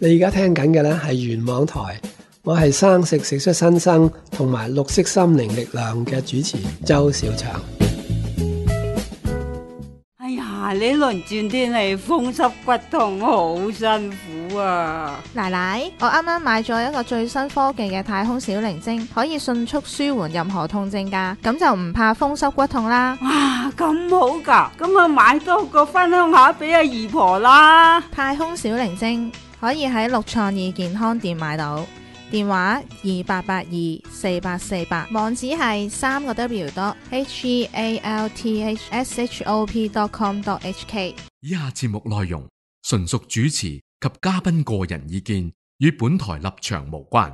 你而家聽緊嘅呢係元網台，我係生食食出新生同埋綠色心靈力量嘅主持周小祥。 哎呀，呢輪轉天氣風濕骨痛，好辛苦啊！ 奶奶，我啱啱買咗一個最新科技嘅太空小靈精，可以迅速舒緩任何痛症㗎，咁就唔怕風濕骨痛啦。 哇，咁好㗎，咁啊買多個分享下俾阿姨婆啦。 太空小靈精可以喺綠創意健康店買到，電話28824848，網址係www.healthshop.com.hk。 以下節目內容純屬主持及嘉賓個人意見，與本台立場無關。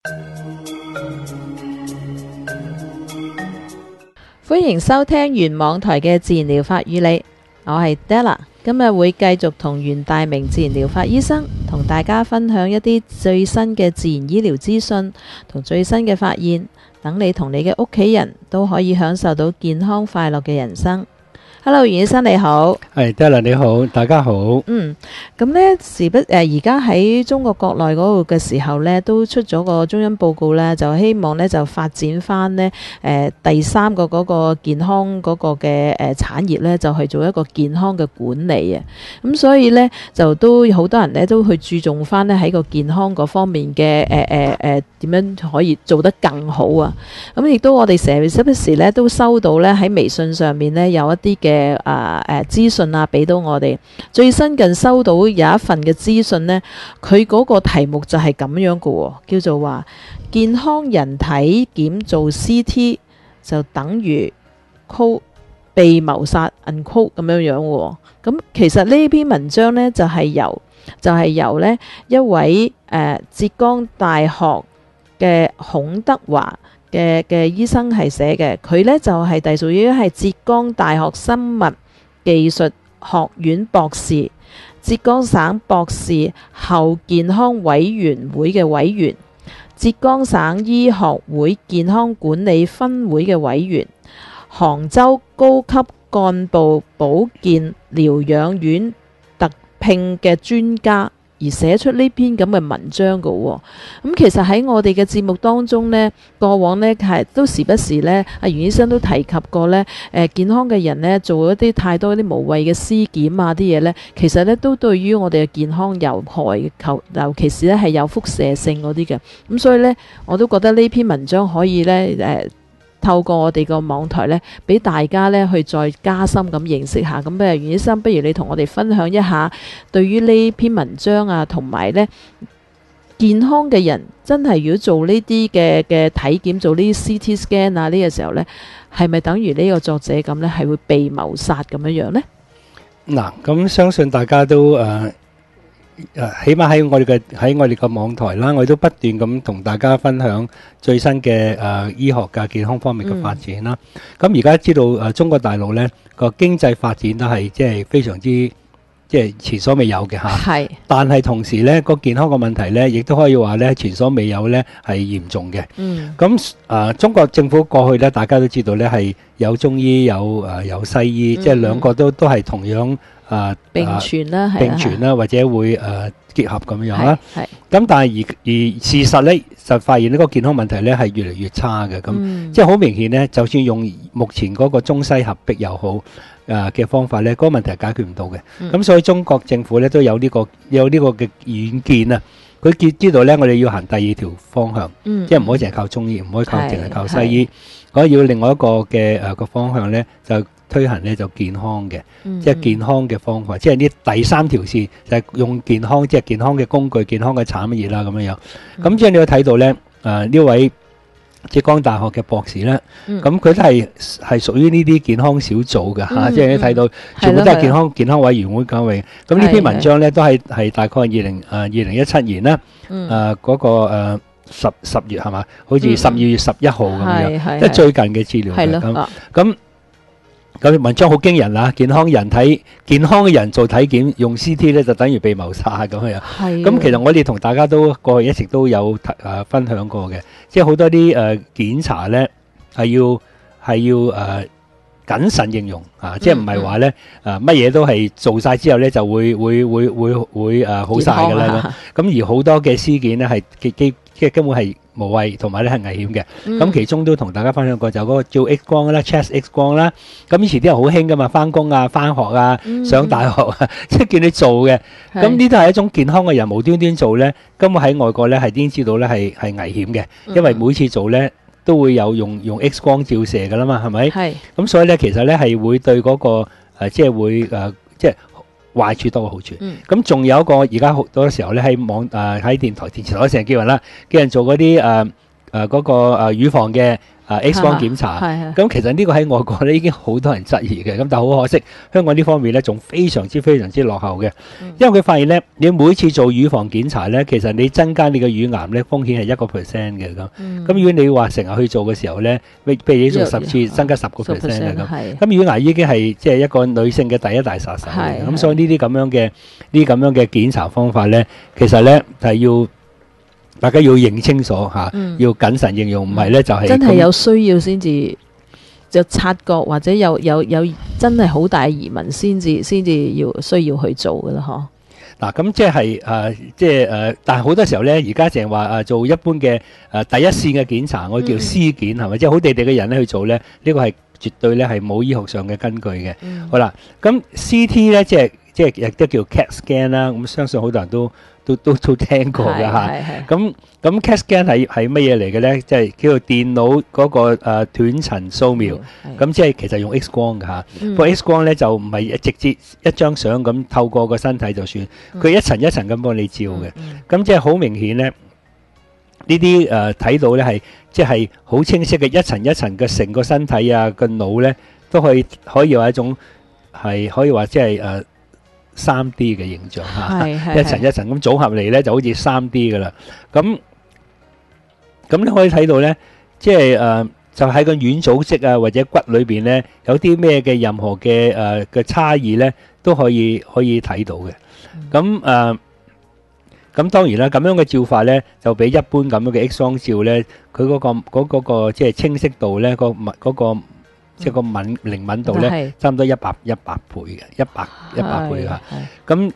歡迎收聽元網台嘅自然療法與你，我係 Della。今日會繼續同袁大明自然療法醫生同大家分享一啲最新嘅自然醫療資訊同最新嘅發現，等你同你嘅屋企人都可以享受到健康快樂嘅人生。Hello， 袁醫生你好。 係，Della你好，大家好。 咁呢而家喺中國國內嗰度嘅時候呢，都出咗個中央報告呢，就希望呢就發展翻呢第三個嗰個健康嗰個嘅產業呢，就去做一個健康嘅管理啊。咁所以呢，就都好多人呢都去注重翻呢喺個健康嗰方面嘅點樣可以做得更好啊。咁亦都我哋成日時不時呢都收到呢喺微信上面呢有一啲嘅資訊啊，俾到我哋。最新近收到有一份嘅資訊呢，佢嗰個題目就係咁樣嘅，叫做話健康人體檢做 CT 就等於被謀殺咁樣樣。咁其實呢篇文章呢，就係由呢一位浙江大學嘅孔德華嘅醫生係寫嘅，佢呢就係隸屬於係浙江大學生物技術學院博士，浙江省博士後健康委員會嘅委員，浙江省醫學會健康管理分會嘅委員，杭州高級幹部保健療養院特聘嘅專家，而寫出呢篇咁嘅文章嘅喎。咁其實喺我哋嘅節目當中呢，過往呢係都時不時呢，阿袁醫生都提及過呢，健康嘅人呢做一啲太多啲無謂嘅屍檢啊啲嘢呢，其實呢都對於我哋嘅健康有害嘅，尤其是呢係有輻射性嗰啲嘅。咁所以呢，我都覺得呢篇文章可以呢透過我哋個網台呢，俾大家呢去再加深咁認識下。咁不如袁醫生，不如你同我哋分享一下，對於呢篇文章啊，同埋呢健康嘅人真係如果做呢啲嘅體檢，做呢啲 CT scan 啊呢個時候呢，係咪等於呢個作者咁呢，係會被謀殺咁樣樣呢？ 嗱，咁相信大家都起碼喺我哋嘅網台啦，我哋都不斷咁同大家分享最新嘅醫學嘅健康方面嘅發展啦。咁而家知道中國大陸呢個經濟發展都係即係非常之即係前所未有嘅嚇。係。但係同時呢個健康嘅問題呢，亦都可以話呢前所未有呢係嚴重嘅。咁中國政府過去呢，大家都知道呢係有中醫有西醫，即係兩個都係同樣。並存啦，或者會結合咁樣啦。咁但係而事實呢，就發現呢個健康問題呢係越嚟越差嘅。咁即係好明顯呢，就算用目前嗰個中西合璧又好嘅方法呢，嗰個問題係解決唔到嘅。咁所以中國政府呢都有呢個嘅遠見啊。佢知道呢，我哋要行第二條方向，即係唔可以淨係靠中醫，唔可以淨係靠西醫。我要另外一個嘅個方向呢，就推行呢就健康嘅，即係健康嘅方法，即係呢第三條線就係用健康，即係健康嘅工具、健康嘅產業啦咁樣樣。咁即係你會睇到呢，呢位浙江大學嘅博士呢，咁佢都係屬於呢啲健康小組嘅嚇，即係你睇到全部都係健康委員會搞嘅。咁呢篇文章呢，都係大概2017年啦，嗰個十月係嘛？好似12月11號咁樣，即係最近嘅資料嘅咁文章好驚人啦！健康嘅人做體檢用 CT 咧，就等於被謀殺咁樣。咁其實我哋同大家都過去一直都有分享過嘅，即係好多啲檢查咧係要謹慎應用即係唔係話咧乜嘢都係做晒之後咧就會好晒㗎啦。咁而好多嘅屍檢咧係即係根本係無謂，同埋咧係危險嘅。咁其中都同大家分享過就嗰個照 X 光啦、chest X 光啦。咁以前啲人好興噶嘛，翻工啊、翻學啊、上大學啊，即係叫你做嘅。咁呢都係一種健康嘅人無端端做咧，根本喺外國咧係已經知道咧係危險嘅，因為每次做咧都會有用 X 光照射噶啦嘛，係咪？係。咁所以咧其實咧係會對嗰個即係會即係壞處多過好處。咁仲有一個而家好多時候咧喺喺電視台成日叫人啦，叫人做嗰啲嗰個乳房嘅X 光檢查。咁其實呢個喺外國咧已經好多人質疑嘅，咁但係好可惜，香港呢方面咧仲非常之落後嘅。因為佢發現咧，你每次做乳房檢查咧，其實你增加你嘅乳癌咧風險係1%嘅咁。咁如果你話成日去做嘅時候咧，譬如你做10次，增加10%嘅咁。咁乳癌已經係即係一個女性嘅第一大殺手嚟嘅。咁所以呢啲咁樣嘅檢查方法咧，其實咧係要大家要認清楚要謹慎應用，唔係咧就係真係有需要先至就察覺，或者有真係好大疑問先至需要去做噶啦，嗬。 嗱，咁即係但係好多時候咧，而家淨係話做一般嘅第一線嘅檢查，我叫屍檢係咪？即係好地地嘅人咧去做咧，呢個係絕對咧係冇醫學上嘅根據嘅。好啦，咁 CT 咧即係亦都叫 CAT scan 啦，咁相信好多人都聽過㗎嚇。咁 CAT scan 係乜嘢嚟嘅咧？即係叫做電腦嗰個斷層掃描。咁即係其實用 X 光㗎嚇。不過 X 光咧就唔係直接一張相咁透過個身體就算，佢一層一層咁幫你照嘅。咁即係好明顯咧，呢啲睇到咧係即係好清晰嘅一層一層嘅成個身體啊，個腦咧都可以有一種係可以話即係3D 嘅形象一層一層咁組合嚟咧，就好似3D 噶啦。咁你可以睇到咧，即係就喺個軟組織啊或者骨裏邊咧，有啲咩嘅任何嘅差異咧，都可以睇到嘅。咁當然啦，咁樣嘅照法咧，就比一般咁樣嘅 X 光照咧，佢嗰個即係清晰度咧，嗰個即係個靈敏度咧，差唔多100倍嘅，100倍㗎。咁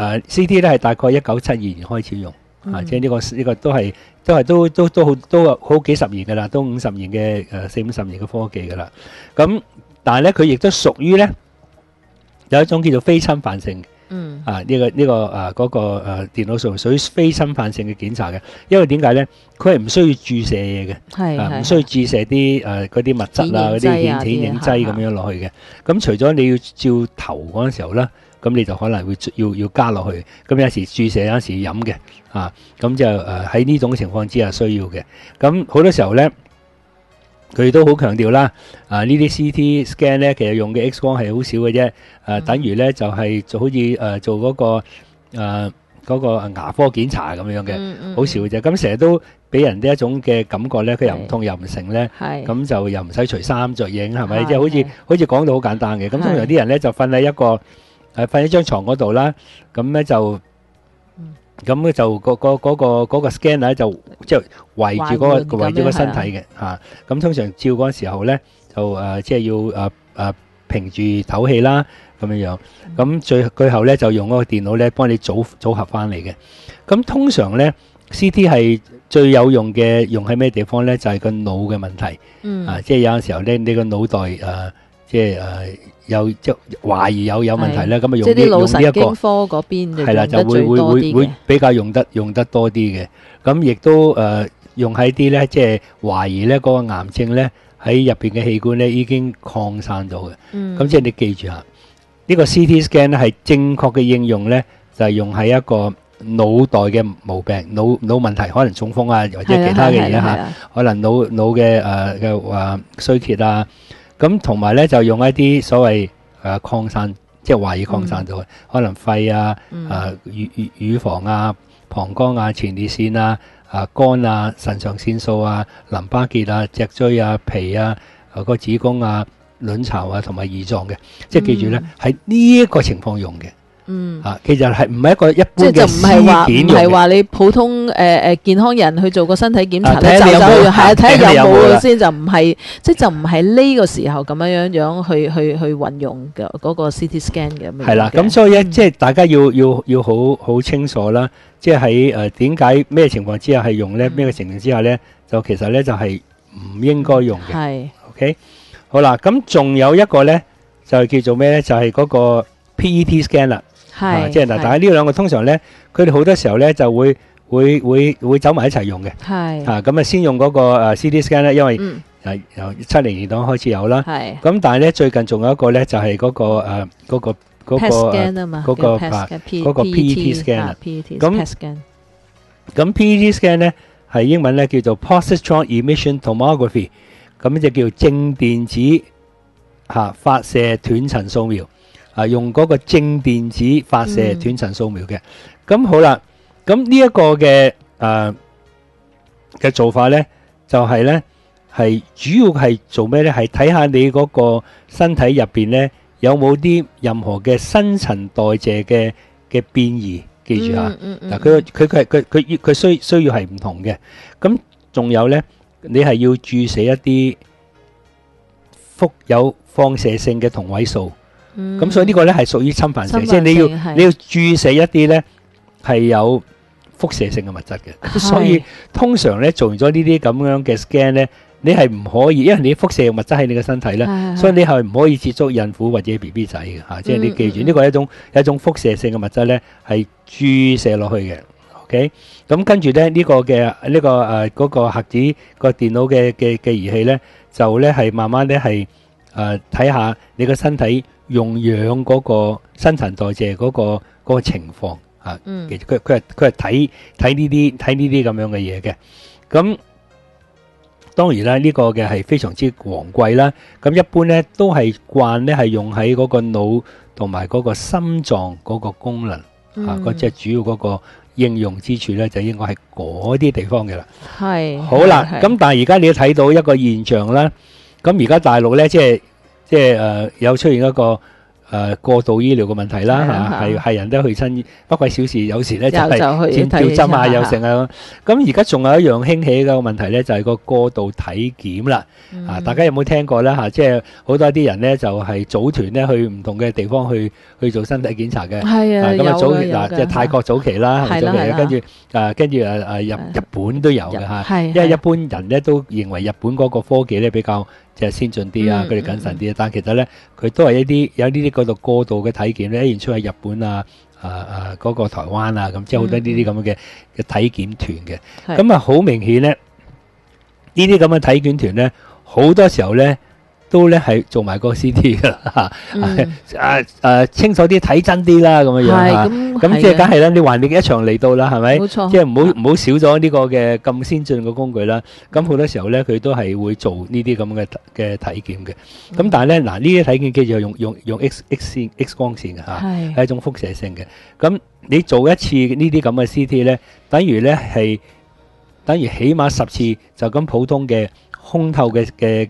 CT 咧係大概1972年開始用，即係呢個都好幾十年㗎啦，都50年嘅40-50年嘅科技㗎啦。咁但係咧，佢亦都屬於咧有一種叫做非侵犯性。嗰個電腦上屬於非侵犯性嘅檢查嘅，因為點解咧？佢係唔需要注射嘢嘅，唔需要注射啲嗰啲物質啊、嗰啲顯影劑咁樣落去嘅。咁除咗你要照頭嗰陣時候啦，咁你就可能會要加落去。咁有時注射，有時飲嘅，咁就喺呢種情況之下需要嘅。咁好多時候咧，佢都好強調啦，呢啲 CT scan 咧，其實用嘅 X 光係好少嘅啫，等於咧就係就好似做嗰個牙科檢查咁樣嘅，好少嘅啫。咁成日都俾人哋一種嘅感覺咧，佢又唔痛又唔成咧，咁就又唔使除衫着影係咪？即係好似講到好簡單嘅。咁通常啲人咧就瞓喺張床嗰度啦，咁咧就。咁咧就嗰個 scanner 就即係圍住個身體嘅嚇。咁通常照嗰陣時候咧，就即係要平住唞氣啦咁樣樣。咁最後咧就用嗰個電腦咧幫你組合翻嚟嘅。咁通常咧 CT 係最有用喺咩地方咧？就係個腦嘅問題。即係有陣時候咧，你個腦袋即係即係懷疑有問題咧，咁啊用呢一個腦神經科嗰邊係啦，就會比較用得多啲嘅。咁亦都用喺啲咧，即係懷疑咧嗰個癌症咧喺入邊嘅器官咧已經擴散咗嘅。咁即係你記住下，呢個 CT scan 咧係正確嘅應用咧，就係用喺一個腦袋嘅毛病、腦問題，可能中風啊或者其他嘅嘢嚇，可能腦嘅衰竭啊。咁同埋咧就用一啲所謂擴散，即係懷疑擴散咗，可能肺啊、乳房啊、膀胱啊、前列腺啊、肝啊、腎上腺素啊、淋巴結啊、脊椎啊、脾啊、個子宮啊、卵巢啊同埋胰臟嘅，即係記住咧喺呢一個情況用嘅。 其實係唔係一個一即係就般嘅唔係話屍檢用嘅。 唔係話你普通健康人去做個身體檢查咧， 睇下你有冇就係啊，睇下睇下你有有冇啦冇先，就唔係即係就唔係呢個時候咁樣去運用嘅嗰個 CT scan 嘅咁樣嘅。 係啦，咁所以咧，即係大家要好清楚啦。即係喺點解咩情況之下係用咧？咩嘅情況之下咧，就其實咧就係唔應該用嘅。 係 OK，好啦，咁仲有一個咧就係叫做咩咧？就係嗰個 PET scan 啦。 係即係嗱，大家呢兩個通常咧，佢哋好多時候咧就會走埋一齊用嘅。 係咁啊先用嗰個CT scan 咧，因為由70年代開始有啦。 係咁但係咧最近仲有一個咧就係嗰個 PET scan 啊嘛， 嗰個叫 PET 嗰個 PET scan 啊。 PET 咁 PET scan 咁 PET scan 咧係英文咧叫做 positron emission tomography， 咁就叫正電子發射斷層掃描。用嗰個正電子發射斷層掃描嘅。咁好啦，咁呢一個嘅做法咧，就係咧係主要係做咩咧？係睇下你嗰個身體入邊咧有冇啲任何嘅新陳代謝嘅變異，記住嚇。嗱，佢需要係唔同嘅。咁仲有咧，你係要注射一啲有放射性嘅同位素。咁所以呢個咧係屬於侵犯性，即係你要注射一啲咧係有輻射性嘅物質嘅。所以通常咧做完咗呢啲咁樣嘅 scan 咧，你係唔可以，因為你輻射嘅物質喺你嘅身體咧，所以你係唔可以接觸孕婦或者 BB 仔嘅嚇。即係你記住，呢個係一種輻射性嘅物質咧，係注射落去嘅。OK，咁跟住咧呢個嘅嗰個核子個電腦嘅儀器咧，就咧係慢慢咧係睇下你個身體用氧嗰個新陳代謝嗰個情況啊。其實佢係睇呢啲咁樣嘅嘢嘅。咁當然啦，呢個嘅係非常之昂貴啦。咁一般咧都係慣咧係用喺嗰個腦同埋嗰個心臟嗰個功能嗰即係主要嗰個應用之處咧，就應該係嗰啲地方嘅啦。 係好啦，咁但係而家你睇到一個現象啦。咁而家大陸咧，即係有出現一個過度醫療嘅問題啦嚇，係人都去親不貴小事，有時咧就係吊針啊，又成啊。咁而家仲有一樣興起嘅問題咧，就係個過度體檢啦。大家有冇聽過咧嚇？即係好多啲人咧就係組團咧去唔同嘅地方去做身體檢查嘅。 係啊， 咁有即係泰國早期啦，跟住日本都有嘅嚇。因為一般人咧都認為日本嗰個科技咧比較即係先進啲啊，佢哋謹慎啲。但係其實咧，佢都係有呢啲嗰度過度嘅體檢咧，依然出喺日本啊、嗰個台灣啊，咁即係好多呢啲咁嘅體檢團嘅。咁啊，好明顯咧，呢啲咁嘅體檢團咧，好多時候咧都咧係做埋個 CT 㗎啦，清楚啲睇真啲啦，咁樣樣咁即係梗係啦，你還你一場嚟到啦，係咪？ 冇錯， 即係唔好少咗呢個嘅咁先進嘅工具啦。咁好多時候咧，佢都係會做呢啲咁嘅體檢嘅。咁但係咧，嗱呢啲體檢記住用 X 光線嘅嚇，係一種輻射性嘅。咁你做一次呢啲咁嘅 CT 咧，等於起碼10次就咁普通嘅空透嘅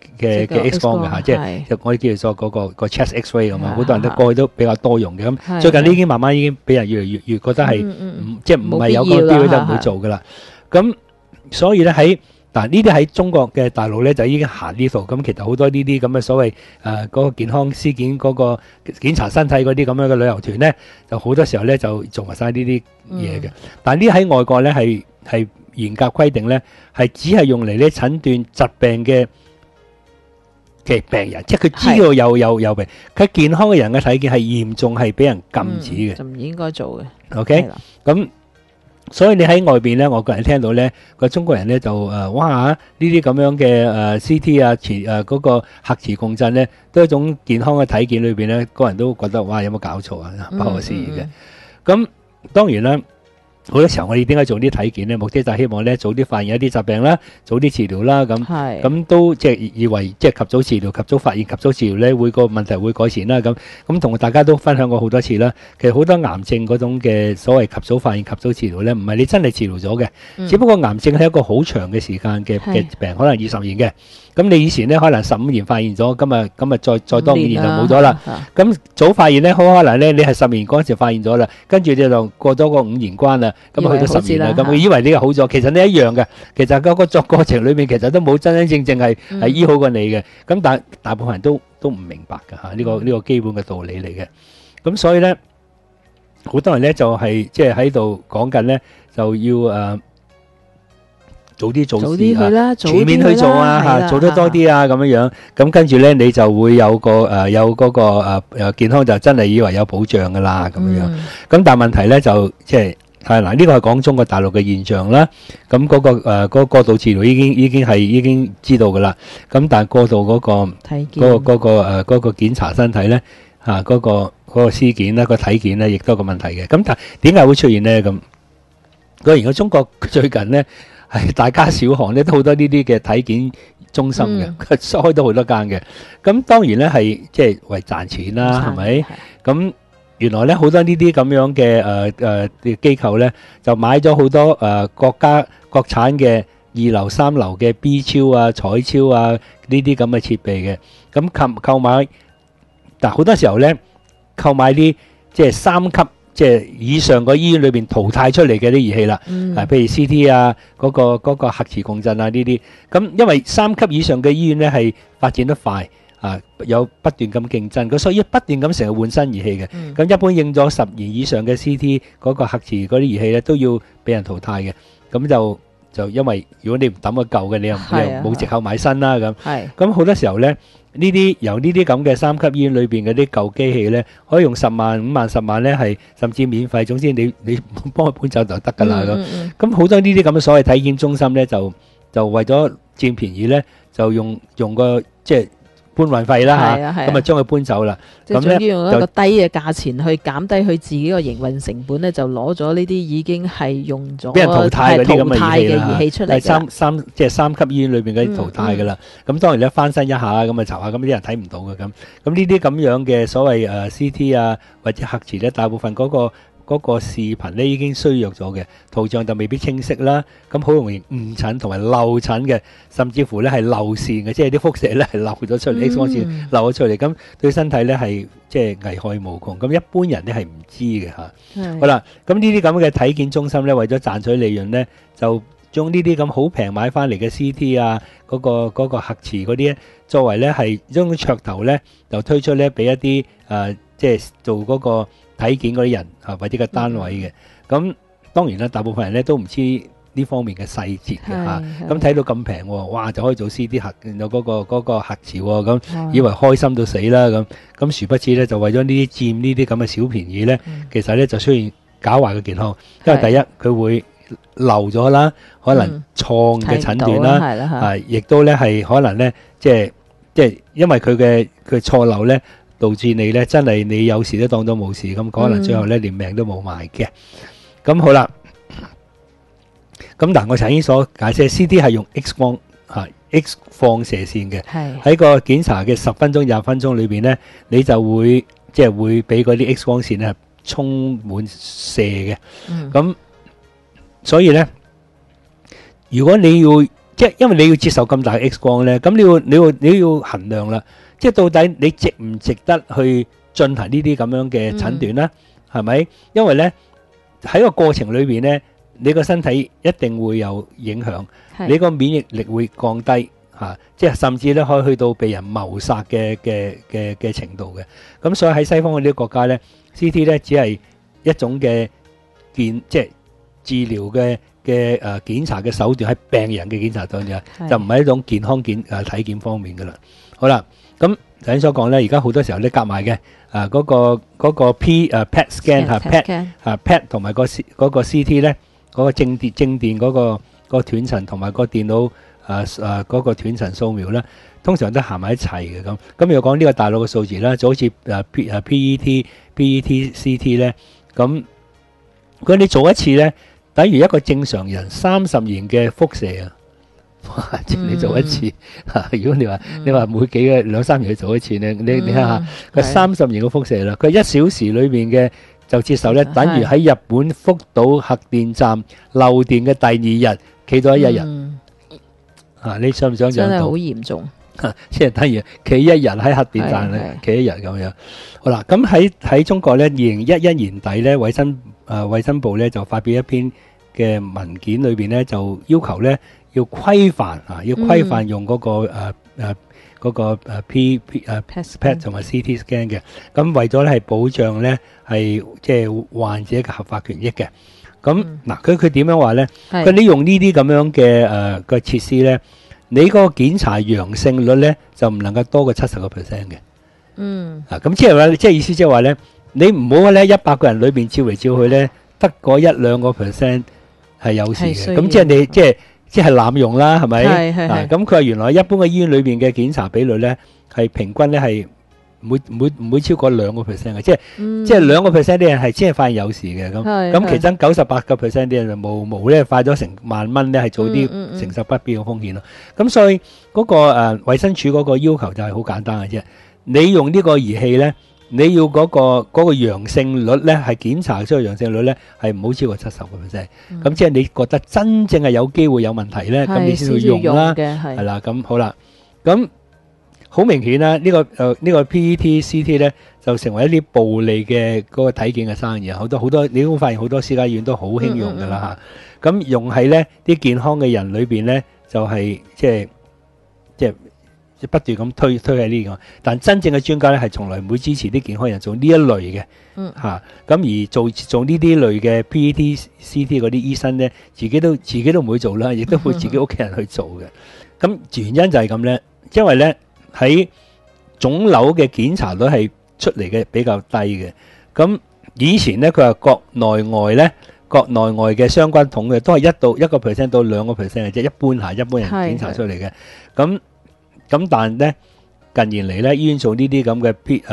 X 光嘅嚇，即係我哋叫做嗰個 chest X-ray 咁啊，好多人都過去都比較多用嘅。咁最近呢啲慢慢已經俾人越嚟越覺得係即係唔係有個必要就唔會做噶啦。咁所以咧呢啲喺中國嘅大陸咧就已經行呢度。咁其實好多呢啲咁嘅所謂嗰個健康屍檢嗰個檢查身體嗰啲咁樣嘅旅遊團咧，就好多時候咧就做埋晒呢啲嘢嘅。但係呢喺外國咧係嚴格規定咧，係只係用嚟咧診斷疾病嘅病人，即係佢知道有病，佢健康嘅人嘅體檢係嚴重係俾人禁止嘅， 就唔應該做嘅。 OK，咁所以你喺外邊咧，我個人聽到咧個中國人咧就哇呢啲咁樣嘅CT 啊嗰個核磁共振咧，都係一種健康嘅體檢裏邊咧，個人都覺得哇有冇搞錯啊，不可思議嘅。咁當然啦。 好多時候我哋點解做啲體檢咧？目的就係希望咧早啲發現一啲疾病啦，早啲治療啦，咁都即係以為即係及早治療、及早發現、及早治療咧，會個問題會改善啦。咁同大家都分享過好多次啦。其實好多癌症嗰種嘅所謂及早發現、及早治療咧，唔係你真係治療咗嘅，只不過癌症係一個好長嘅時間嘅病，可能20年嘅。咁你以前咧可能15年發現咗，今日再多5年就冇咗啦。咁早發現咧，好可能咧你係10年嗰陣時發現咗啦，跟住你就過咗個5年關啦，咁去到10年啦，咁以為呢個好咗，其實你一樣嘅。其實嗰個過程裏面其實都冇真真正正係醫好過你嘅。咁但大部分人都唔明白㗎嚇，呢個基本嘅道理嚟嘅。咁所以咧，好多人咧就係即係喺度講緊咧，就要早啲做事啊，全面去做啊嚇，做得多啲啊咁樣。咁跟住咧，你就會有嗰個健康就真係以為有保障噶啦咁樣。咁但係問題咧就即係嗱，呢個係講中國大陸嘅現象啦。咁嗰個過度治療已經知道噶啦。咁但係過度嗰個檢查身體咧嚇，嗰個屍檢咧、個體檢咧，亦都有個問題嘅。咁但係點解會出現咧？咁果然個中國最近咧。係大街小巷咧都好多呢啲嘅體檢中心嘅，開到好多間嘅。咁當然咧係即係為賺錢啦，係咪？咁原來咧好多呢啲咁樣嘅機構咧，就買咗好多國產嘅2流3流嘅 B 超啊、彩超啊呢啲咁嘅設備嘅。咁購買，但好多時候咧購買啲即係3級。即係以上個醫院裏邊淘汰出嚟嘅啲儀器啦，譬如 CT 啊，嗰個核磁共振啊呢啲。咁因為3級以上嘅醫院咧係發展得快啊，有不斷咁競爭，咁所以不斷咁成日換新儀器嘅。咁一般應咗10年以上嘅 CT 嗰個核磁嗰啲儀器咧都要俾人淘汰嘅。咁就因為如果你唔抌個舊嘅，你又冇藉口買新啦咁。咁好多時候咧。由呢啲咁嘅3級醫院裏邊嗰啲舊機器咧，可以用10萬、5萬、10萬咧，係甚至免費。總之你幫佢搬走就得㗎啦咁。咁好多呢啲咁嘅所謂體檢中心咧，就為咗佔便宜咧，就用個即係搬運費啦嚇，咁啊將佢搬走啦。 咁咧就用一個低嘅價錢去減低佢自己個營運成本咧，就攞咗呢啲已經係用咗俾人淘汰嗰啲咁嘅儀器出嚟。 即係3級醫院裏邊嗰啲淘汰㗎啦。咁當然咧翻新一下咁啊查下，咁啲人睇唔到嘅咁。咁呢啲咁樣嘅所謂CT 啊或者核磁咧，大部分嗰個視頻咧已經衰弱咗嘅，圖像就未必清晰啦，咁好容易誤診同埋漏診嘅，甚至乎咧係漏線嘅，即係啲輻射咧係漏咗出嚟，X 光線漏咗出嚟，咁對身體咧係即係危害無窮，咁一般人咧係唔知嘅嚇。好啦，咁呢啲咁嘅體檢中心咧，為咗賺取利潤咧，就將呢啲咁好平買翻嚟嘅 CT 啊，嗰個核磁嗰啲咧，作為咧係將噱頭咧，就推出咧俾一啲即係做嗰個體檢嗰啲人啊，或者個單位嘅。咁當然啦，大部分人咧都唔知呢方面嘅細節嘅嚇。咁睇到咁平喎，哇就可以做 CT 核，有嗰個核磁喎，咁以為開心到死啦咁殊不知咧就為咗呢啲佔呢啲咁嘅小便宜咧，其實咧就出現搞壞嘅健康。因為第一佢會漏咗啦，可能錯嘅診斷啦，亦都咧係可能咧即係因為佢錯漏咧。導致你咧真係你有事都當到冇事，咁可能最後咧連命都冇埋嘅。咁好啦，咁嗱我頭先所解釋 CT 係用 X 光X 放射線嘅，喺個檢查嘅10分鐘、20分鐘裏邊咧，你就會即係會俾嗰啲 X 光線咧充滿射嘅。咁所以咧，如果你要即係因為你要接受咁大嘅 X 光咧，咁你要衡量啦。即係到底你值唔值得去進行呢啲咁樣嘅診斷咧？係咪？因為咧喺個過程裏邊咧，你個身體一定會有影響，你個免疫力會降低嚇，即係甚至咧可以去到被人謀殺嘅程度嘅。咁所以喺西方嗰啲國家咧 ，CT 咧只係一種嘅即係治療嘅檢查嘅手段，喺病人嘅檢查手段，就唔係一種健康體檢方面噶啦。好啦。咁頭先所講咧，而家好多時候咧夾埋嘅，嗰個 PET scan PET 同埋個 CT 咧，嗰個正電嗰個斷層同埋個電腦嗰個斷層掃描咧，通常都行埋一齊嘅咁。咁又講呢個大陸嘅數字啦，就好似PET CT 咧，咁如果你做一次咧， 等於一個正常人30年嘅輻射啊！哇！你做一次如果你話每幾個2-3年去做一次咧，你睇下佢30年嘅輻射啦，佢1小時裏邊嘅就接受咧，等於喺日本福島核電站漏電嘅第2日企咗1日。你想唔想象到？ 真係好嚴重， 即係等於企1日喺核電站咧，企1日咁樣。好啦，咁喺中國咧，2011年底咧，衛生部咧就發表一篇嘅文件裏邊咧，就要求咧要規範用嗰個PET 同埋 CT scan 嘅。咁為咗咧係保障咧係即係患者嘅合法權益嘅。咁嗱，佢點樣話咧？佢你用呢啲咁樣嘅個設施咧，你嗰個檢查陽性率咧就唔能夠多過70%嘅。咁即係話，即係意思即係話咧，你唔好咧100個人裏邊照嚟照去咧，得嗰1-2% 係有事嘅。咁即係你即係濫用啦，係咪？咁佢話原來一般嘅醫院裏邊嘅檢查比率咧係平均咧係唔會超過2%嘅，即係2%啲人係先係發現有事嘅。咁其中98%啲人就冇咧花咗成萬蚊咧係做啲承受不必要嘅風險咯。咁所以嗰個衛生署嗰個要求就係好簡單嘅啫。你用呢個儀器咧，你要嗰個陽性率咧係檢查出個陽性率咧係唔好超過70%。咁即係你覺得真正係有機會有問題咧，咁你先去用啦。係啦，咁好啦，咁。好明顯啦，呢個 PET、CT 咧就成為一啲暴利嘅嗰個體檢嘅生意，好多你都發現好多私家醫院都好興用噶啦嚇。咁用喺咧啲健康嘅人裏邊咧，就係即係不斷咁推喺呢個，但真正嘅專家咧係從來唔會支持啲健康人做呢一類嘅嚇。咁而做呢啲類嘅 PET、CT 嗰啲醫生咧，自己都唔會做啦，亦都會自己屋企人去做嘅。咁原因就係咁咧，因為咧。喺腫瘤嘅檢查率係出嚟嘅比較低嘅，咁以前咧佢話國內外嘅相關統計都係1% 到2%嘅啫，一般人檢查出嚟嘅。咁但係咧近年嚟咧醫院做呢啲咁嘅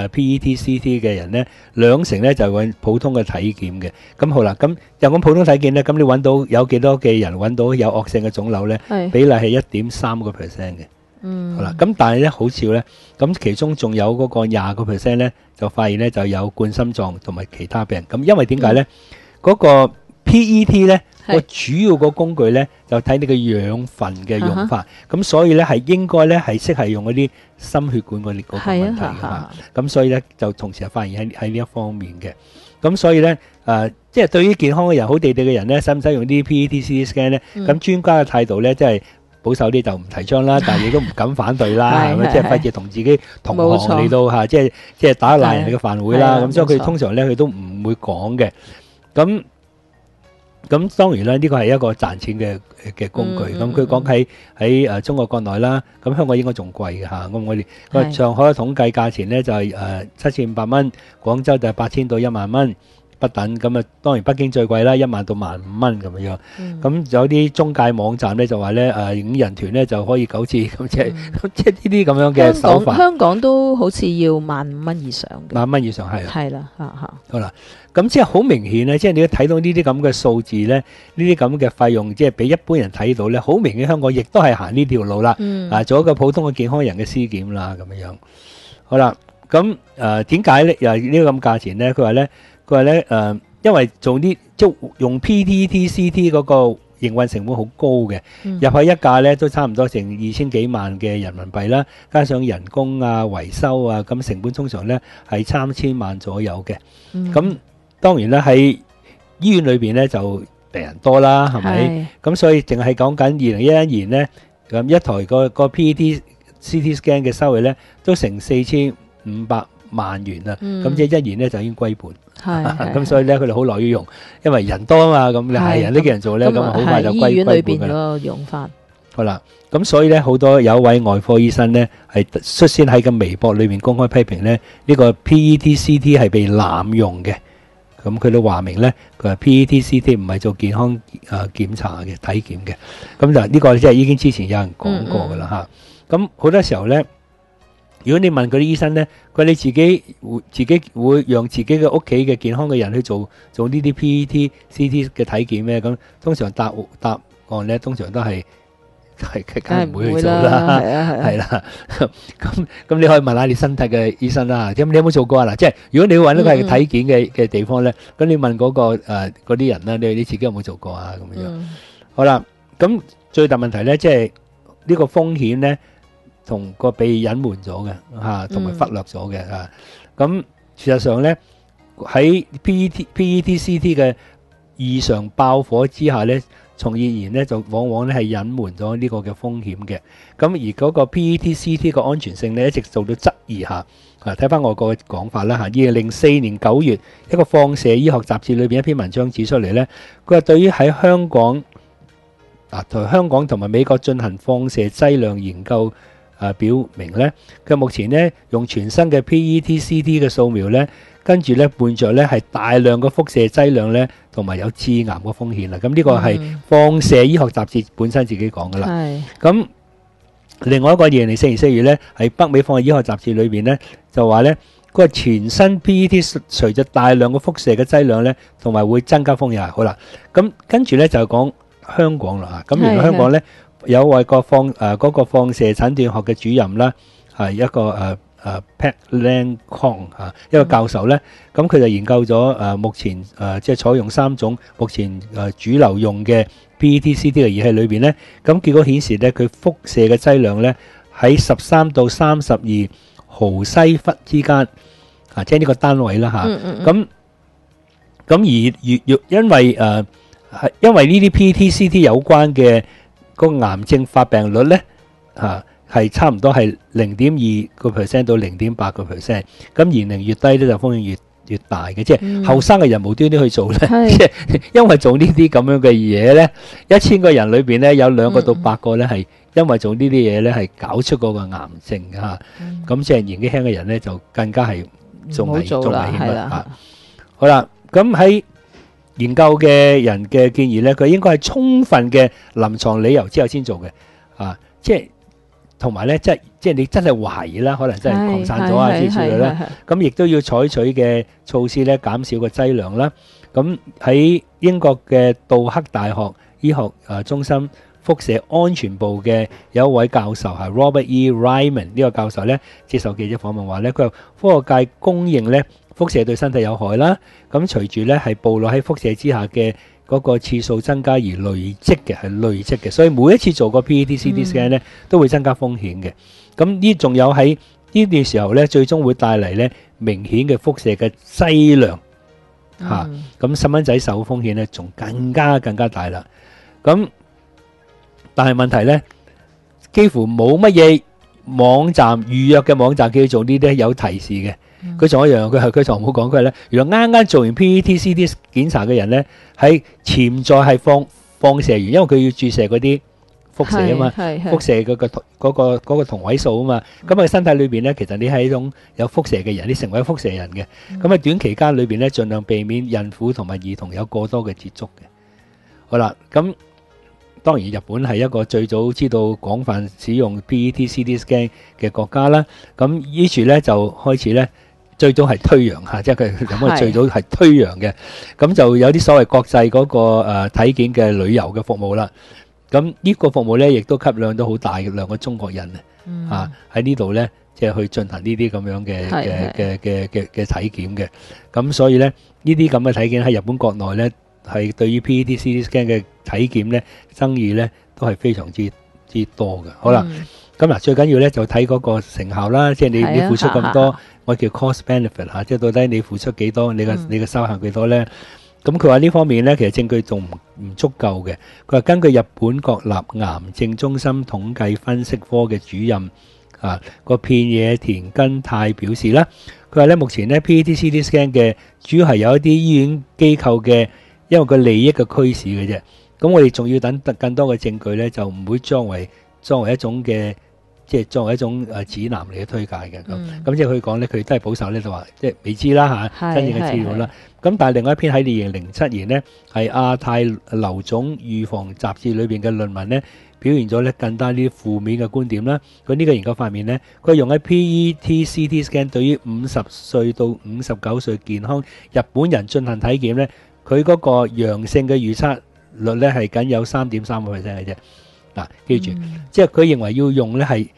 PET、CT 嘅人咧，2成咧就揾普通嘅體檢嘅。咁好啦，咁又講普通體檢咧，咁你揾到有幾多嘅人揾到有惡性嘅腫瘤咧？比例係1.3%嘅。好啦，咁但係咧好少咧，咁其中仲有嗰個20% 咧，就發現咧就有冠心臟同埋其他病。咁因為點解咧？嗰個 PET 咧個主要個工具咧就睇你嘅養分嘅用法，咁所以咧係應該咧係適係用嗰啲心血管嗰個問題嘅。咁所以咧就同時係發現喺呢一方面嘅。咁所以咧即係對於健康嘅人好地地嘅人咧，使唔使用啲 PET、CT scan 咧？咁專家嘅態度咧，即係。保守啲就唔提倡啦，但係亦都唔敢反對啦，係咪？即係費事同自己同行嚟到嚇，即係打爛人哋嘅飯碗啦。咁所以佢通常咧，佢都唔會講嘅。咁當然啦，呢個係一個賺錢嘅工具。咁佢講喺中國國內啦，咁香港應該仲貴嘅嚇。咁我哋上海嘅統計價錢咧就係7500蚊，廣州就係8000到1萬蚊。不等咁啊，當然北京最貴啦，1萬到15000蚊咁樣。咁有啲中介網站咧就話咧5人團咧就可以9次，咁即係呢啲咁樣嘅手法。 香港都好似要15000蚊以上嘅。15000蚊以上係。 係啦， 好啦，咁即係好明顯咧，即係你睇到呢啲咁嘅數字咧，呢啲咁嘅費用，即係俾一般人睇到咧，好明顯香港亦都係行呢條路啦。做一個普通嘅健康人嘅屍檢啦，咁樣。好啦，咁點解咧又呢個咁價錢咧？佢話咧因為做啲即係用 PET、CT 嗰個營運成本好高嘅，入去一架咧都差唔多成2000幾萬嘅人民幣啦，加上人工啊、維修啊，咁成本通常咧係3000萬左右嘅。咁當然啦，喺醫院裏邊咧就病人多啦，係咪？咁所以淨係講緊2011年咧，咁一台個 PET、CT scan 嘅收益咧都成4500萬元啦，咁即係1年咧就已經歸本。咁所以咧佢哋好樂於用，因為人多啊嘛，咁你係人呢個人做咧，咁好快就歸本㗎啦。醫院裏邊嗰個用法。好啦，咁所以咧好多有一位外科醫生咧係率先喺個微博裏面公開批評咧呢個 PET、CT 係被濫用嘅。咁佢都話明咧，佢話 PET、CT 唔係做健康檢查嘅體檢嘅。咁就呢個即係已經之前有人講過㗎啦嚇。咁好多時候咧。 如果你問嗰啲醫生咧，佢話你自己會讓自己嘅屋企嘅健康嘅人去做呢啲 PET、CT 嘅體檢咩？咁通常答案咧，通常都係梗係唔會去做啦，係啦。咁你可以問下你身體嘅醫生啦。咁你有冇做過啊？嗱，即係如果你揾到個係體檢嘅地方咧，咁你問嗰啲人啦，你自己有冇做過啊？咁樣。好啦，咁最大問題咧，即係呢個風險咧，同個被隱瞞咗嘅嚇，同埋忽略咗嘅嚇。咁事實上咧，喺 PET、CT 嘅異常爆火之下咧，從業員咧就往往咧係隱瞞咗呢個嘅風險嘅。咁而嗰個 PET、CT 嘅安全性咧，一直受到質疑下。睇翻外國嘅講法啦嚇。2004年9月，一個放射醫學雜誌裏邊一篇文章指出嚟咧，佢話對於喺香港同埋美國進行放射劑量研究，表明咧，佢目前咧用全新嘅 PET-CT 嘅掃描咧，跟住咧伴著咧係大量嘅輻射劑量咧，同埋有致癌嘅風險啦。咁呢個係放射醫學雜誌本身自己講噶啦。咁另外一個2004年4月咧，喺北美放射醫學雜誌裏邊咧就話咧，佢話全新 PET 隨着大量嘅輻射嘅劑量咧，同埋會增加風險。好啦，咁跟住咧就講香港啦。咁原來香港咧有位嗰個放射診斷學嘅主任啦，係一個Pat Lancome 一個教授咧，咁佢就研究咗目前即係採用3種目前主流用嘅 PET-CT 嘅儀器裏邊咧，咁結果顯示咧佢輻射嘅劑量咧喺13到32毫西弗之間，即係呢個單位啦嚇。咁而因為呢啲 PET-CT 有關嘅個癌症發病率咧係差唔多係0.2% 到0.8%，咁年齡越低咧就風險越大嘅，即係後生嘅人無端端去做咧，即係因為做呢啲咁樣嘅嘢咧，1000個人裏邊咧有2個到8個咧係因為做呢啲嘢咧係搞出嗰個癌症嘅嚇，咁即係年紀輕嘅人咧就更加係仲危險啦嚇。好啦，咁喺研究嘅人嘅建議咧，佢應該係充分嘅臨床理由之後先做嘅，即係同埋咧，即係你真係懷疑啦，可能真係擴散咗之類啦。咁亦都要採取嘅措施咧，減少個劑量啦。咁喺英國嘅杜克大學醫學中心輻射安全部嘅有一位教授係 Robert E. Ryman 呢個教授咧，接受記者訪問話咧，佢話科學界公認咧輻射對身體有害啦。咁隨住咧係暴露喺輻射之下嘅嗰個次數增加而累積嘅，所以每一次做個 PET-CT scan 咧都會增加風險嘅。咁呢仲有喺呢段時候咧，最終會帶嚟咧明顯嘅輻射嘅劑量嚇。咁細蚊仔受風險咧，仲更加大啦。咁但係問題咧，幾乎冇乜嘢網站預約嘅網站叫佢做呢啲有提示嘅。佢仲一樣，佢從冇講，佢咧原來啱做完 PET-CT 檢查嘅人咧，係潛在係放射源，因為佢要注射嗰啲輻射啊嘛，輻射嗰個同位素啊嘛。咁喺身體裏邊咧，其實你係一種有輻射嘅人，你成為輻射人嘅。咁喺短期間裏邊咧，盡量避免孕婦同埋兒童有過多嘅接觸嘅。好啦，咁當然日本係一個最早知道廣泛使用 PET-CT scan 嘅國家啦。咁於是咧就開始咧。最早係推揚嚇，即係佢咁啊！最早係推揚嘅，咁就有啲所謂國際嗰個體檢嘅旅遊嘅服務啦。咁呢個服務咧，亦都吸引到好大量嘅中國人啊！喺呢度咧，即係去進行呢啲咁樣嘅體檢嘅。咁所以咧，呢啲咁嘅體檢喺日本國內咧，係對於 PET-CT scan 嘅體檢咧，爭議咧都係非常之多嘅。好啦，咁嗱，最緊要咧就睇嗰個成效啦，即係你付出咁多。我叫 cost benefit 嚇，即係到底你付出幾多，你嘅收效幾多咧？咁佢話呢方面咧，其實證據仲唔足夠嘅。佢話根據日本國立癌症中心統計分析科嘅主任個片野田根太表示啦，佢話咧目前咧 PET-CT scan 嘅主要係有一啲醫院機構嘅因為個利益嘅驅使嘅啫。咁我哋仲要等更多嘅證據咧，就唔會作為一種嘅。即係作為一種指南嚟嘅推介嘅咁即係佢講咧，佢都係保守咧，就話即係未知啦嚇，真正嘅資料啦。咁但係另外一篇喺2007年呢，係亞太瘤腫預防雜誌裏邊嘅論文咧， 表現咗咧更加啲負面嘅觀點啦。佢呢個研究方面咧，佢用喺 PET-CT scan 對於50歲到59歲健康日本人進行體檢咧，佢嗰個陽性嘅預測率咧係僅有 3.3% 嘅啫。嗱，記住，即係佢認為要用咧係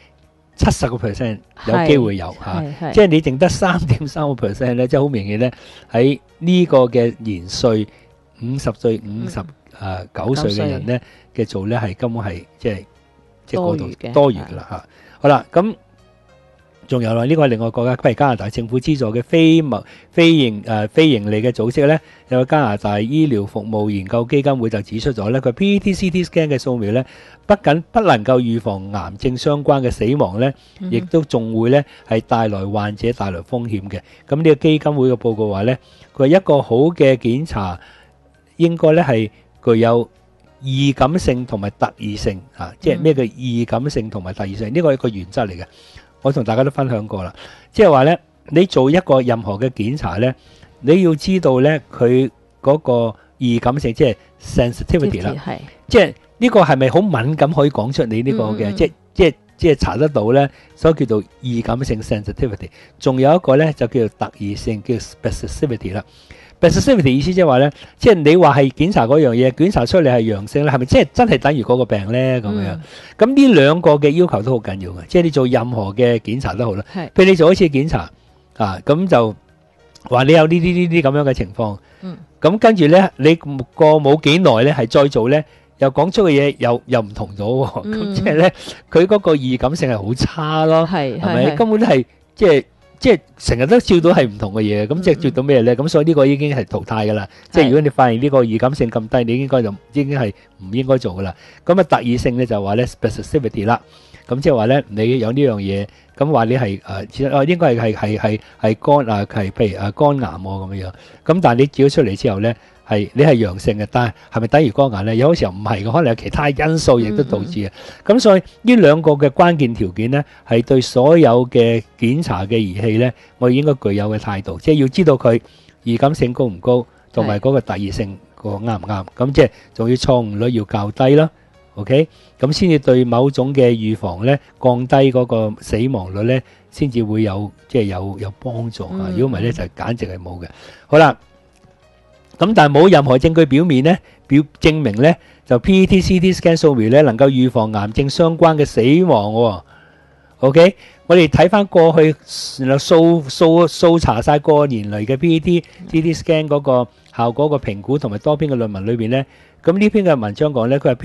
70% 有機會有嚇，即係你淨得 3.3% 咧，即係好明顯咧喺呢個嘅年歲50歲、59歲嘅人咧嘅做咧係根本係即係嗰度多餘㗎啦嚇。好啦，咁仲有啦，呢個係另外國家，佢係加拿大政府資助嘅非盈利嘅組織咧，有個加拿大醫療服務研究基金會就指出咗咧，佢 PET-CT scan 嘅掃描咧，不僅不能夠預防癌症相關嘅死亡咧，亦都仲會咧係帶來患者帶來風險嘅。咁呢個基金會嘅報告話咧，佢話一個好嘅檢查應該咧係具有易感性同埋特異性啊，即係咩叫易感性同埋特異性？呢個係一個原則嚟嘅。我同大家都分享過啦，即係話咧，你做一個任何嘅檢查咧，你要知道咧佢嗰個易感性，即係 sensitivity 啦，即係呢個係咪好敏感可以講出你呢個嘅，即係查得到咧，所以叫做易感性 sensitivity。仲有一個咧就叫做特異性，叫 specificity 啦。specificity 意思即係話咧，即係你話係檢查嗰樣嘢，檢查出嚟係陽性咧，係咪即係真係等於嗰個病咧咁樣？咁呢兩個嘅要求都好緊要嘅，即係你做任何嘅檢查都好啦。譬如你做一次檢查啊，咁就話你有呢啲咁樣嘅情況，咁跟住咧你過冇幾耐咧係再做咧，又講出嘅嘢又唔同咗喎，咁即係咧佢嗰個易感性係好差咯，係咪？根本都係即係成日都照到係唔同嘅嘢，咁即係照到咩咧？咁所以呢個已經係淘汰噶啦。即係如果你發現呢個易感性咁低，你應該就已經係唔應該做噶啦。咁啊特異性咧就話咧 specificity 啦。咁即係話咧你有呢樣嘢，咁話你係應該係肝啊，係譬如肝癌咁樣。咁但係你照咗出嚟之後咧，你係陽性嘅，但係咪等於肝癌咧？有時候唔係嘅，可能有其他因素亦都導致嘅。咁所以呢兩個嘅關鍵條件咧，係對所有嘅檢查嘅儀器咧，我哋應該具有嘅態度，即係要知道佢易感性高唔高，同埋嗰個特異性個啱唔啱。咁即係仲要錯誤率要較低啦。OK， 咁先至對某種嘅預防咧，降低嗰個死亡率咧，先至會有有幫助啊！如果唔係咧，就簡直係冇嘅。好啦。咁但係冇任何證據表面咧，證明咧就 PET-CT scan 掃描咧能夠預防癌症相關嘅死亡喎。OK， 我哋睇翻過去掃查晒過年嚟嘅 PET-CT scan 嗰個效果個評估同埋多篇嘅論文裏邊咧，咁呢篇嘅文章講咧，佢話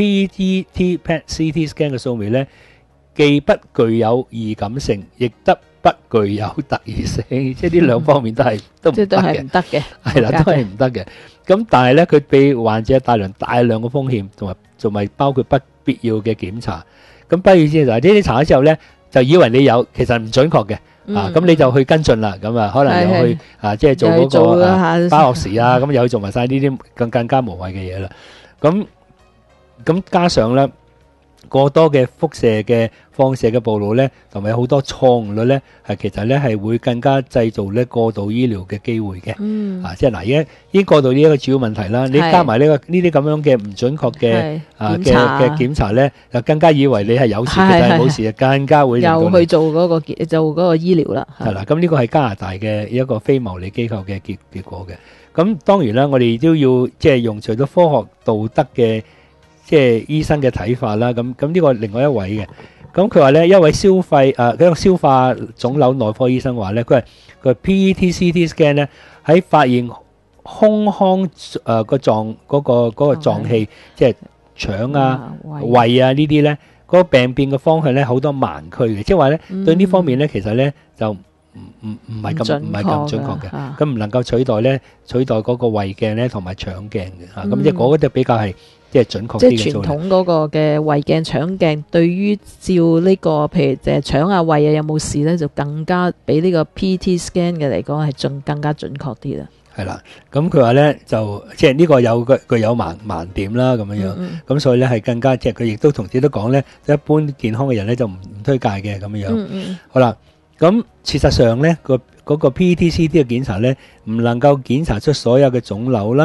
PET-CT scan 嘅掃描咧，既不具有易感性，亦不具有特異性，即係呢兩方面都唔得嘅，係啦，都係唔得嘅。咁但係咧，佢俾患者帶來大量嘅風險，同埋包括不必要嘅檢查。咁不如先就係呢啲查咗之後咧，就以為你有，其實唔準確嘅。咁你就去跟進啦。咁啊，可能又去即係做嗰個化學時啊，咁又去做埋晒呢啲更加無謂嘅嘢啦。咁加上咧。過多嘅輻射嘅放射嘅暴露咧，同埋好多錯誤率咧，其實咧係會更加製造咧過度醫療嘅機會嘅。即係嗱，而家已經過度呢一個主要問題啦。你加埋呢啲咁樣嘅唔準確嘅嘅檢查咧，就更加以為你係有事，其實係冇事，就更加會又去做嗰個醫療啦。 係啦，咁呢個係加拿大嘅一個非牟利機構嘅結果嘅。咁當然啦，我哋都要即係用除咗科學道德嘅。即係醫生嘅睇法啦，咁呢個另外一位嘅，咁佢話咧一位一個消化腫瘤內科醫生話咧，佢 PET-CT scan 咧喺發現胸腔個臟嗰個臟器，即係腸啊、胃啊呢啲咧，嗰個病變嘅方向咧好多盲區嘅，即係話咧對呢方面咧其實咧就唔係咁準確嘅，咁唔能夠取代嗰個胃鏡咧同埋腸鏡嘅嚇，咁即係嗰個就比較係。即係準確啲嘅。即係傳統嗰個嘅胃鏡、腸鏡，對於照呢個譬如腸啊、胃啊有冇事咧，就更加比呢個 PET scan 嘅嚟講係更加準確啲啦。係啦，咁佢話咧就即係呢個具有盲點啦咁樣樣，咁所以咧係更加即係佢亦都同時都講咧，一般健康嘅人咧就唔推介嘅咁樣樣。好啦，咁事實上咧嗰個 PET-CT 嘅檢查咧，唔能夠檢查出所有嘅腫瘤啦。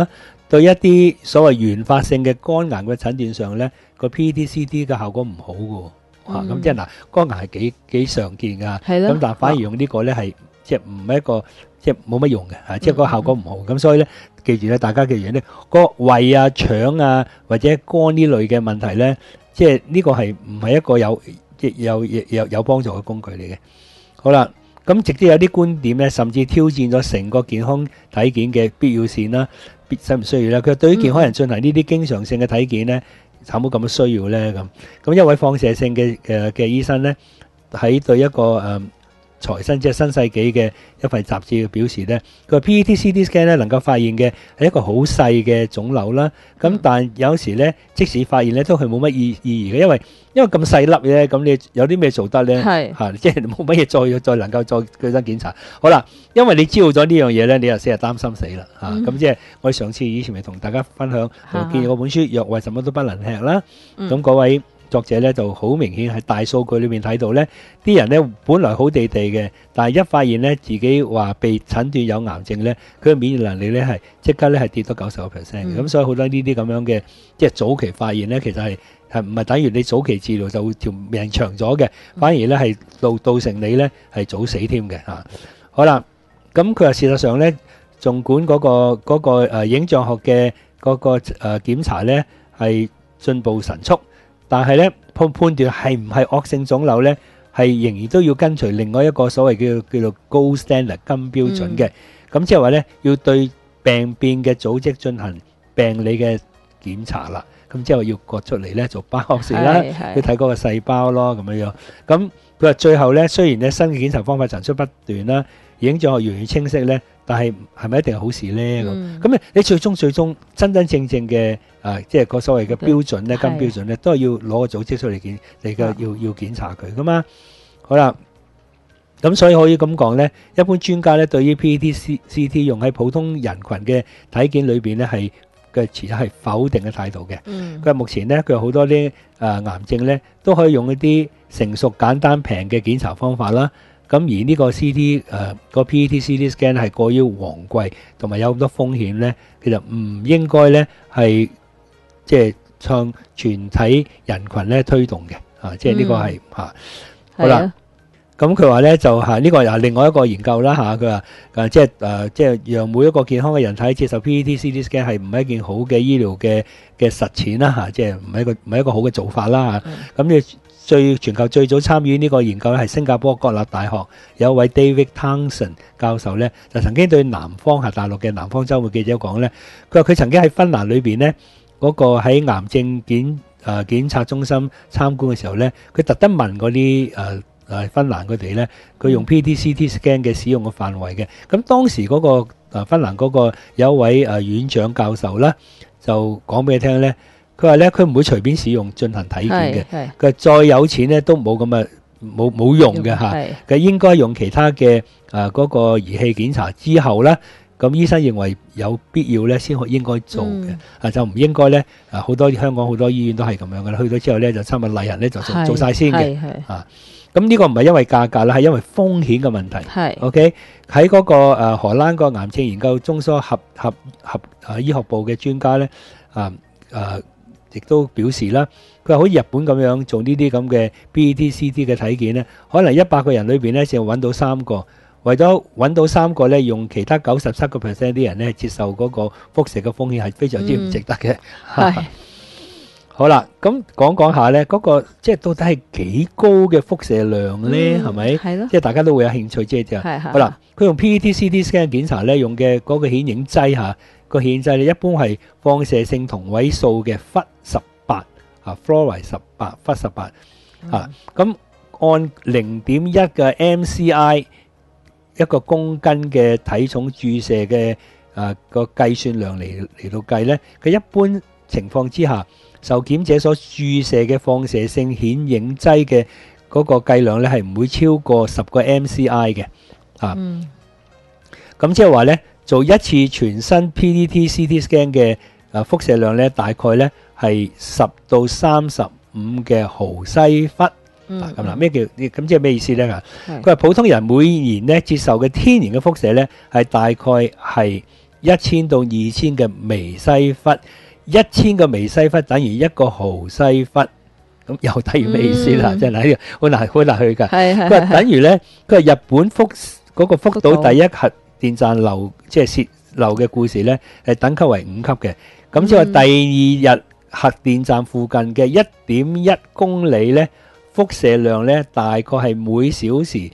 對一啲所謂原發性嘅肝癌嘅診斷上咧，個 PET-CT 嘅效果唔好嘅喎。咁即係嗱，肝癌係幾常見㗎，咁但係反而用呢個咧係即係唔係一個即係冇乜用嘅，即係個效果唔好。咁所以咧，記住咧，大家記住咧，個胃啊、腸啊或者肝呢類嘅問題咧，即係呢個係唔係一個有幫助嘅工具嚟嘅。好啦，咁直接有啲觀點咧，甚至挑戰咗成個健康體檢嘅必要性啦，需唔需要咧？佢話對於健康人進行呢啲經常性嘅體檢咧，有冇咁嘅需要咧？咁一位放射性嘅醫生咧，喺對一個財新即係新世紀嘅一份雜誌表示咧，佢話 PET-CT scan 咧能夠發現嘅係一個好細嘅腫瘤啦。咁但有時咧，即使發現咧都係冇乜意義嘅，因為咁細粒咧，咁你有啲咩做得咧？即係冇乜嘢再能夠再據身檢查。好啦，因為你知道咗呢樣嘢咧，你又成日擔心死啦咁即係我哋上次以前咪同大家分享建議嗰本書《藥為什麼都不能吃》啦。咁嗰位作者咧就好明顯喺大數據裏面睇到咧，啲人咧本來好地地嘅，但係一發現咧自己話被診斷有癌症咧，佢嘅免疫能力咧係即刻咧係跌到90%嘅。咁所以好多呢啲咁樣嘅即係早期發現咧，其實係唔係等於你早期治療就條命長咗嘅，反而咧係造成你咧係早死添嘅嚇。好啦，咁佢話事實上咧，儘管嗰個影像學嘅嗰個檢查咧係進步神速，但係咧判斷係唔係惡性腫瘤咧，係仍然都要跟隨另外一個所謂叫做 gold standard 金標準嘅。咁即係話咧，要對病變嘅組織進行病理嘅檢查啦。咁即係話要割出嚟咧做包視啦，要睇嗰個細胞咯咁樣樣。咁佢話最後咧，雖然咧新嘅檢查方法層出不斷啦，影像學越嚟越清晰咧，但係係咪一定係好事咧？咁你最終真正嘅即係個所謂嘅標準咧，金標準咧，都係要攞個組織出嚟要檢查佢噶嘛。好啦，咁所以可以咁講咧，一般專家咧對於 PET-CT 用喺普通人群嘅體檢裏邊咧係嘅持係否定嘅態度嘅。佢話目前咧，佢有好多啲癌症咧都可以用一啲成熟、簡單、平嘅檢查方法啦。咁而呢個 CT 個 PET-CT scan 係過於昂貴，同埋有咁多風險咧，其實唔應該咧係即係向全體人群咧推動嘅。即係呢個係好啦。咁佢話咧就係呢個又另外一個研究啦佢話即係讓每一個健康嘅人體接受 PET-CT scan 係唔係一件好嘅醫療嘅實踐啦即係唔係一個好嘅做法啦咁你全球最早參與呢個研究咧係新加坡國立大學有一位 David Townsend 教授咧，就曾經對南方大陸嘅南方週末記者講咧，佢話佢曾經喺芬蘭裏邊咧嗰個喺癌症檢測中心參觀嘅時候咧，佢特登問嗰啲芬蘭佢哋咧，佢用 PET-CT scan 嘅使用嘅範圍嘅。咁當時嗰個芬蘭嗰個有一位院長教授啦，就講俾你聽咧，佢話咧佢唔會隨便使用進行體檢嘅。佢話再有錢咧都冇咁嘅冇用嘅佢應該用其他嘅嗰個儀器檢查之後咧，咁醫生認為有必要咧先應該做嘅。就唔應該咧好多香港好多醫院都係咁樣嘅啦，去到之後咧就差唔多例行咧就做晒先嘅。咁呢個唔係因為價格啦，係因為風險嘅問題。OK 喺嗰個荷蘭個癌症研究中所合醫學部嘅專家咧，亦都表示啦，佢話好似日本咁樣做呢啲咁嘅 PET-CT 嘅體檢咧，可能100個人裏邊咧就揾到3個，為咗揾到3個咧，用其他97% 啲人咧接受嗰個輻射嘅風險係非常之唔值得嘅。好啦，咁講下咧，嗰個即係到底係幾高嘅輻射量咧？係咪？係咯。即係大家都會有興趣，即係好啦。佢用 PET-CT scan 檢查咧，用嘅嗰個顯影劑個顯影劑咧，一般係放射性同位素嘅Fu18fluoride 18Fu18咁按0.1嘅 MCI 一個公斤嘅體重注射嘅個計算量嚟到計咧，佢一般情況之下，受檢者所注射嘅放射性顯影劑嘅嗰個計量咧，係唔會超過10個 MCI 嘅。咁即係話咧，做一次全身 PET-CT scan 嘅輻射量咧，大概咧係10到35嘅毫西弗。咁嗱，咩叫咁即係咩意思咧？佢話普通人每年咧接受嘅天然嘅輻射咧係大概係 1000到2000嘅微西弗，1000個微西弗等於1個毫西弗，咁又等於咩意思啦？真係好難去㗎。佢話等於咧，佢話日本嗰個福島第一核電站漏即係泄漏嘅故事咧，係等級為5級嘅。咁即係話第二日核電站附近嘅1.1公里咧，輻射量咧大概係每小時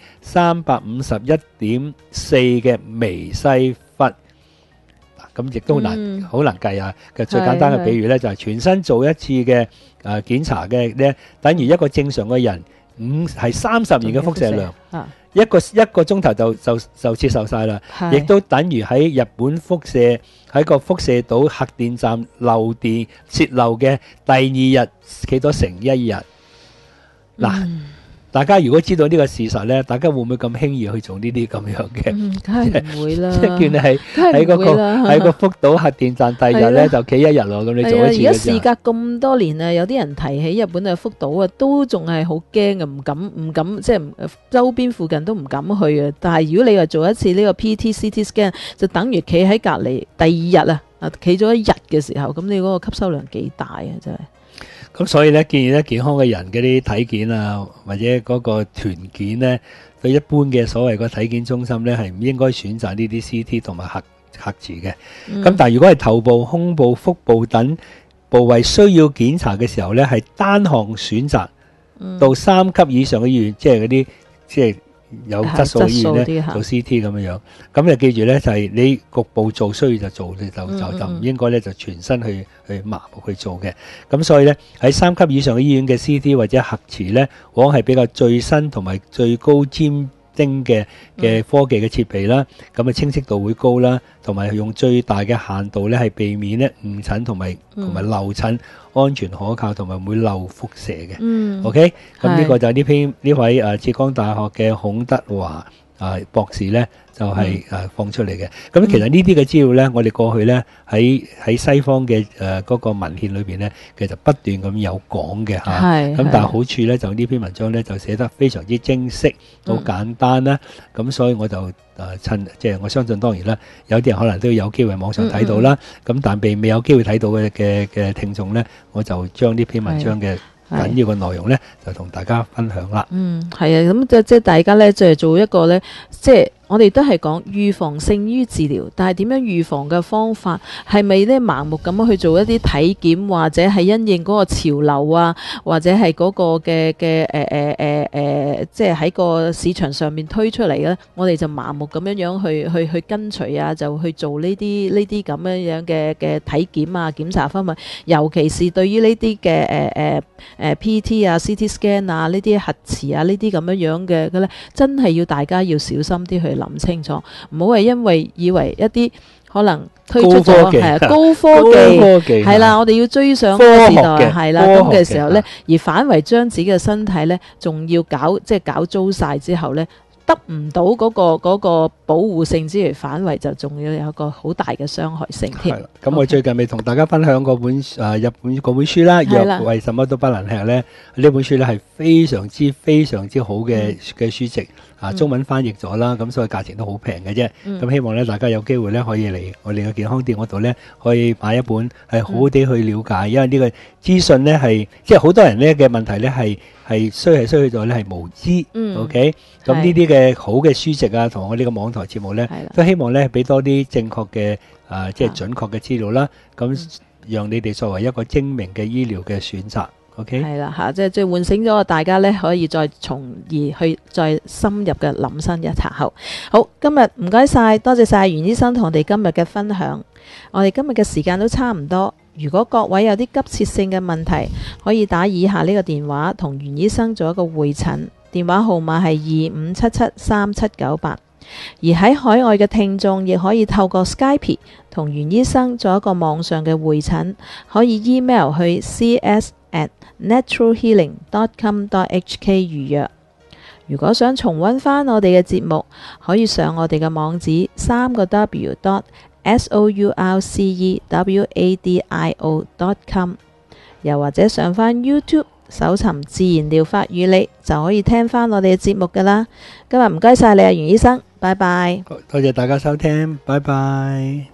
351.4嘅微西弗。咁亦都好難計啊！嘅最簡單嘅比喻咧，就係全身做一次嘅檢查嘅咧，等於一個正常嘅人係30年嘅輻射量，一個鐘頭就接受晒啦。亦都等於喺日本喺個輻射島核電站泄漏嘅第2日企多成1日。嗱，大家如果知道呢個事實咧，大家會唔會咁輕易去做呢啲咁樣嘅？ 梗係唔會啦！ 即係見你喺個福島核電站第二日咧就企1日咯，咁你做一次嘅。而家事隔咁多年啊，有啲人提起日本嘅福島啊，都仲係好驚啊，唔敢，即係周邊附近都唔敢去啊。但係如果你話做一次呢個 PT、CT scan，就等於企喺隔離第2日啊，企咗1日嘅時候，咁你嗰個吸收量幾大啊？真係。 咁所以咧，建議咧健康嘅人嗰啲體檢啊，或者嗰個團檢咧，對一般嘅所謂個體檢中心咧，係唔應該選擇呢啲 CT 同埋核磁嘅。咁但係如果係頭部、胸部、腹部等部位需要檢查嘅時候咧，係單項選擇到3級以上嘅醫院，即係嗰啲即係有質素嘅醫院咧做 CT 咁樣。咁就記住咧，就係你局部做需要就做，你就唔應該咧就全身去麻木去做嘅。咁所以咧喺3級以上嘅醫院嘅 CT 或者核磁咧，往往係比較最新同埋最高尖精嘅科技嘅設備啦，咁啊清晰度會高啦，同埋用最大嘅限度咧係避免咧誤診同埋漏診，安全可靠同埋唔會漏輻射嘅。OK， 咁呢個就係呢位浙江大學嘅孔德華博士咧就係放出嚟嘅。咁其實呢啲嘅資料咧，我哋過去咧喺西方嘅嗰個文獻裏邊咧，其實不斷咁有講嘅嚇。咁但係好處咧，就呢篇文章咧就寫得非常之精晰，好簡單啦。咁所以我就趁即係我相信，當然啦，有啲人可能都有機會網上睇到啦。咁但係未有機會睇到嘅聽眾咧，我就將呢篇文章嘅緊要嘅內容咧，就同大家分享啦。 係啊，咁即係大家咧，就係做一個咧，即係我哋都係講預防勝於治療，但係點樣預防嘅方法係咪咧盲目咁去做一啲體檢，或者係因應嗰個潮流啊，或者係嗰個嘅即係喺個市場上面推出嚟咧，我哋就盲目咁樣去跟隨啊，就去做呢啲咁樣嘅體檢啊檢查方面，尤其是對於呢啲嘅PT 啊 CT scan 啊呢啲核磁啊呢啲咁樣嘅咧，真係要大家要小心啲去諗清楚，唔好係因為以為一啲可能推出咗係高科技係啦，我哋要追上個時代係啦，咁嘅時候咧，而反為將自己嘅身體咧，仲要搞糟晒之後咧，得唔到嗰個保護性之餘，反為就仲要有一個好大嘅傷害性添。 咁我最近咪同大家分享嗰本日本嗰本書啦，藥為什麼都不能吃咧？呢本書咧係非常之好嘅書籍。中文翻譯咗啦，咁所以價錢都好平嘅啫。咁希望咧大家有機會咧可以嚟我哋嘅健康店嗰度咧，可以買一本係好好地去了解，因為呢個資訊咧係即係好多人咧嘅問題咧係衰去咗咧係無知。OK， 咁呢啲嘅好嘅書籍啊，同我呢個網台節目咧，都希望咧俾多啲正確嘅即係準確嘅資料啦，咁讓你哋作為一個精明嘅醫療嘅選擇。OK， 係啦嚇，即係喚醒咗大家咧，可以再從而去再深入嘅諗深一層後。好，今日唔該晒，多謝晒袁醫生同我哋今日嘅分享。我哋今日嘅時間都差唔多，如果各位有啲急切性嘅問題，可以打以下呢個電話同袁醫生做一個會診，電話號碼係25773798。而喺海外嘅聽眾亦可以透過 Skype 同袁醫生做一個網上嘅會診，可以 email 去 cs@naturalhealing.com.hk 預約。如果想重溫返我哋嘅節目，可以上我哋嘅網址3w.sourcewadio.com， 又或者上返 YouTube搜尋自然療法與你，就可以聽返我哋嘅節目㗎喇。今日唔該晒你啊，袁醫生，拜拜。 多謝大家收聽，拜拜。